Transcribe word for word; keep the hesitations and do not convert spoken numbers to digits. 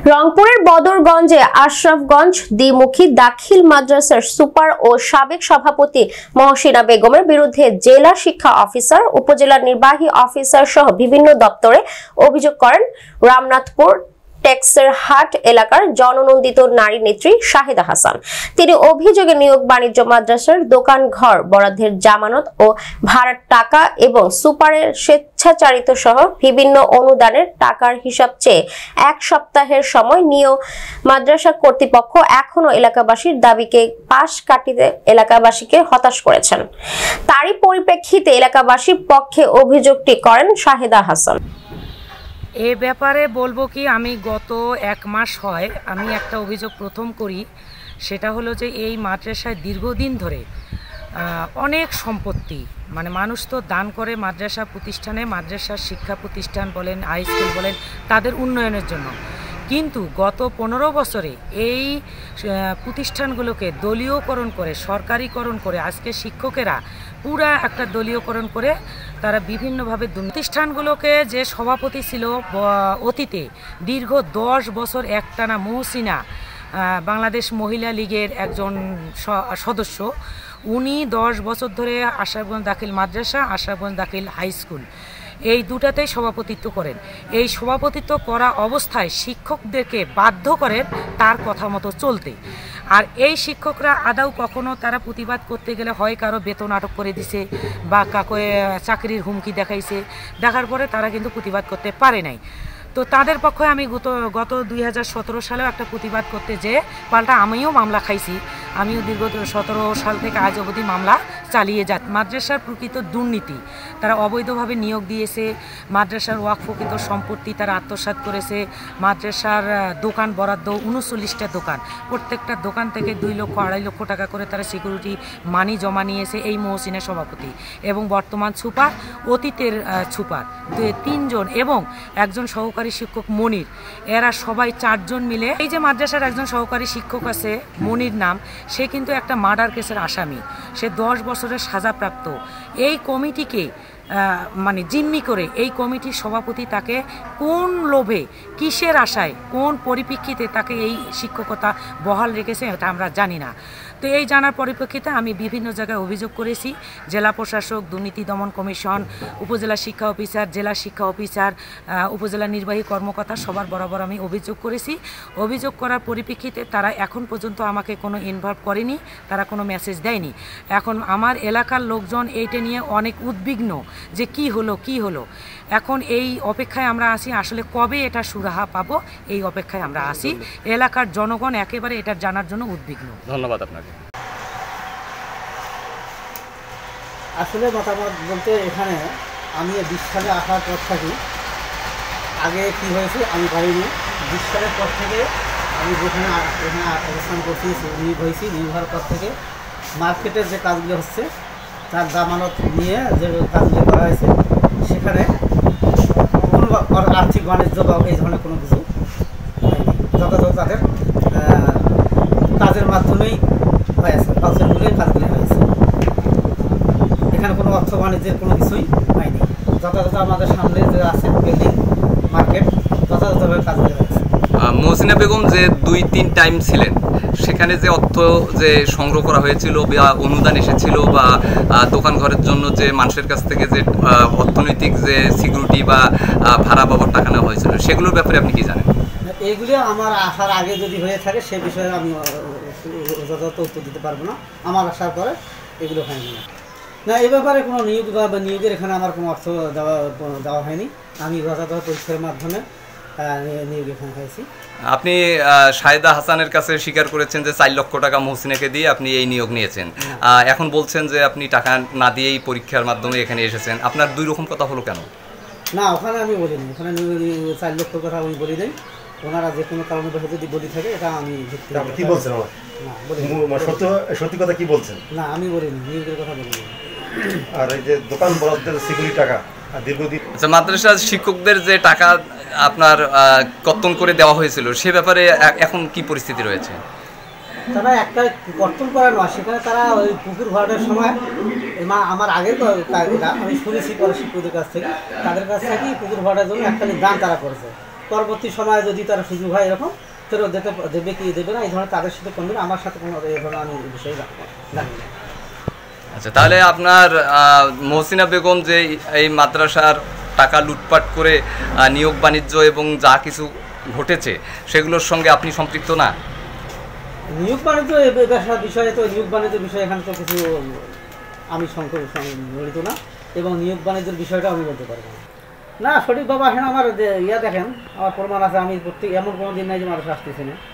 রংপুরের বদরগঞ্জে আশরাফগঞ্জ দ্বিমুখী দাখিল মাদ্রাসার সুপার ও সাবেক সভাপতি মহসিনা বেগমের বিরুদ্ধে জেলা শিক্ষা অফিসার, উপজেলা নির্বাহী অফিসার সহ বিভিন্ন দপ্তরে অভিযোগ করেন রামনাথপুর টেক্সের হাট এলাকার জননন্দিত নারী নেত্রী শাহিদা হাসান। তিনি অভিযোগে নিয়োগ বাণিজ্য মাদ্রাসার দোকান ঘর বরাদ্দের জামানত ও ভাড়ার টাকা এবং সুপারের স্বেচ্ছাচারিত সহ বিভিন্ন অনুদানের টাকার হিসাব চেয়ে এক সপ্তাহের সময় নিয়েও মাদ্রাসা কর্তৃপক্ষ এখনো এলাকাবাসীর দাবিকে পাশ কাটিতে এলাকাবাসীকে হতাশ করেছেন। তারই পরিপ্রেক্ষিতে এলাকাবাসীর পক্ষে অভিযোগটি করেন শাহিদা হাসান। এ ব্যাপারে বলবো কি, আমি গত এক মাস হয় আমি একটা অভিযোগ প্রথম করি। সেটা হলো যে এই মাদ্রাসায় দীর্ঘদিন ধরে অনেক সম্পত্তি, মানে মানুষ তো দান করে মাদ্রাসা প্রতিষ্ঠানে, মাদ্রাসার শিক্ষা প্রতিষ্ঠান বলেন, হাই স্কুল বলেন, তাদের উন্নয়নের জন্য। কিন্তু গত পনেরো বছরে এই প্রতিষ্ঠানগুলোকে দলীয়করণ করে, সরকারিকরণ করে, আজকে শিক্ষকেরা পুরা একটা দলীয়করণ করে তারা বিভিন্নভাবে প্রতিষ্ঠানগুলোকে, যে সভাপতি ছিল অতীতে দীর্ঘ দশ বছর একটানা মহসিনা, বাংলাদেশ মহিলা লীগের একজন সদস্য, উনি দশ বছর ধরে আশরাফগঞ্জ দাখিল মাদ্রাসা, আশরাফগঞ্জ দাখিল হাই স্কুল এই দুটাতেই সভাপতিত্ব করেন। এই সভাপতিত্ব করা অবস্থায় শিক্ষকদেরকে বাধ্য করেন তার কথা মতো চলতে। আর এই শিক্ষকরা আদৌ কখনো তারা প্রতিবাদ করতে গেলে হয় কারো বেতন আটক করে দিছে বা কাকে চাকরির হুমকি দেখাইছে, দেখার পরে তারা কিন্তু প্রতিবাদ করতে পারে নাই। তো তাদের পক্ষে আমি গত গত দুই হাজার সতেরো সালেও একটা প্রতিবাদ করতে যে পাল্টা আমিও মামলা খাইছি। আমিও দীর্ঘ সতেরো সাল থেকে আজ অবধি মামলা চালিয়ে যা। মাদ্রাসার প্রকৃত দুর্নীতি, তারা অবৈধভাবে নিয়োগ দিয়েছে, মাদ্রাসার ওয়াকফ প্রকৃত সম্পত্তি তারা আত্মসাৎ করেছে, মাদ্রাসার দোকান বরাদ্দ উনচল্লিশটা দোকান, প্রত্যেকটা দোকান থেকে দুই লক্ষ আড়াই লক্ষ টাকা করে তারা সিকিউরিটি মানি জমা নিয়েছে এই মহসিনের সভাপতি এবং বর্তমান সুপার, অতীতের সুপার তিনজন এবং একজন সহকারী শিক্ষক মনির, এরা সবাই চারজন মিলে এই যে মাদ্রাসার একজন সহকারী শিক্ষক আছে মনির নাম, সে কিন্তু একটা মার্ডার কেসের আসামি, সে দশ বছরের সাজাপ্রাপ্ত। এই কমিটিকে মানে জিম্মি করে এই কমিটির সভাপতি তাকে কোন লোভে, কিসের আশায়, কোন পরিপ্রেক্ষিতে তাকে এই শিক্ষকতা বহাল রেখেছে এটা আমরা জানি না। তো এই জানার পরিপ্রেক্ষিতে আমি বিভিন্ন জায়গায় অভিযোগ করেছি, জেলা প্রশাসক, দুর্নীতি দমন কমিশন, উপজেলা শিক্ষা অফিসার, জেলা শিক্ষা অফিসার, উপজেলা নির্বাহী কর্মকর্তা সবার বরাবর আমি অভিযোগ করেছি। অভিযোগ করার পরিপ্রেক্ষিতে তারা এখন পর্যন্ত আমাকে কোনো ইনভলভ করেনি, তারা কোনো মেসেজ দেয়নি। এখন আমার এলাকার লোকজন এইটা নিয়ে অনেক উদ্বিগ্ন যে কি হলো কি হলো এখন এই অপেক্ষায় আমরা আসি, আসলে কবে এটা সুরাহা পাবো এই অপেক্ষায় আমরা আসি। এলাকার জনগণ একেবারে এটা জানার জন্য উদ্বিগ্ন। ধন্যবাদ আপনাকে। আসলে মতামত বলতে, এখানে আমি বিশ সালে আসার পর থাকি, আগে কি হয়েছে আমি পারিনি। বিশ সালের পর থেকে আমি যেখানে এখানে অবস্থান করছি, নিয়োগ হয়েছি, নিয়োগ হওয়ার পর থেকে মার্কেটের যে কাজগুলো হচ্ছে তার জামানত নিয়ে যে কাজগুলো করা হয়েছে, সেখানে কোনো আর্থিক বাণিজ্য বা এই ধরনের কোনো কিছু যথাযথ তাদের কাজের মাধ্যমেই হয়েছে, কাজের মূলেই কাজগুলি হয়েছে। এখানে কোনো অর্থ বাণিজ্যের কোনো কিছুই হয়নি। যথাযথ আমাদের সামনে যে আছে বিল্ডিং মার্কেট, যথাযথভাবে কাজগুলি হয়েছে। মহসিনা বেগম যে দুই তিন টাইম ছিলেন, সেখানে যে অর্থ যে সংগ্রহ করা হয়েছিল বা অনুদান এসেছিল বা দোকান ঘরের জন্য যে মানুষের কাছ থেকে যে অর্থনৈতিক যে সিকিউরিটি বা ভাড়া বাবদ টাকা নেওয়া হয়েছিল, সেগুলোর ব্যাপারে আপনি কি জানেন? এইগুলি আমার আসার আগে যদি হয়ে থাকে সে বিষয়ে আমি যথাযথ উত্তর দিতে পারবো না। আমার আসার পরে এগুলো হয়নি না। এই ব্যাপারে কোনো নিয়োগ বা নিয়োগের এখানে আমার কোনো অর্থ দেওয়া দেওয়া হয়নি। আমি যথাযথ পরীক্ষার মাধ্যমে নিয়োগ এখানে হয়েছি। আপনি শাহিদা হাসানের কাছে স্বীকার করেছেন যে চার লক্ষ টাকা মহসিনাকে দিয়ে আপনি এই নিয়োগ নিয়েছেন। এখন বলছেন যে আপনি টাকা না দিয়েই পরীক্ষার মাধ্যমে এখানে এসেছেন। আপনার দুই রকম কথা হলো কেন? না, ওখানে আমি বলিনি, ওখানে চার লক্ষ কথা আমি বলি নাই। ওনারা যে কোনো কারণে যদি বলি থাকে এটা আমি কি বলছেন? সত্য সত্যি কথা কি বলছেন? না, আমি বলিনি, নিয়োগের কথা বলিনি। আর এই যে দোকান বরাদ্দের সিকিউরিটি টাকা দীর্ঘদিন, আচ্ছা, মাদ্রাসা শিক্ষকদের যে টাকা আপনার কর্তন করে দেওয়া হয়েছিল সে ব্যাপারে এখন কি পরিস্থিতি রয়েছে? তারা একটা কর্তন করা নয়, সেখানে তারা ওই পুকুর ভরাটের সময় মা আমার আগের আমি শুনেছি পরে শিক্ষকদের কাছ থেকে, তাদের কাছ থেকেই পুকুর ভরাটের জন্য একটা দান তারা করেছে। পরবর্তী সময়ে যদি তারা সুযোগ হয় এরকম ফেরত দিতে দেবে কি দেবে না এই ধরনের তাদের সাথে করবে না, আমার সাথে কোনো এই ধরনের আমি এই বিষয়ে জানি না। আচ্ছা, তাহলে আপনার মহসিনা বেগম যে এই মাদ্রাসার টাকা লুটপাট করে নিয়োগ বাণিজ্য এবং যা কিছু ঘটেছে সেগুলোর সঙ্গে আপনি সম্পৃক্ত না? নিয়োগ বাণিজ্য বিষয়ে তো নিয়োগ বাণিজ্যের বিষয়ে এখানে তো কিছু আমি জড়িত না, এবং নিয়োগ বাণিজ্যের বিষয়টা আমি বলতে পারবো না। না সঠিকভাবে আসেন আমার ইয়া দেখেন, আমার প্রমাণ আছে, আমি প্রত্যেক এমন কোনো দিন নাই যে মানুষ আসতেছে না।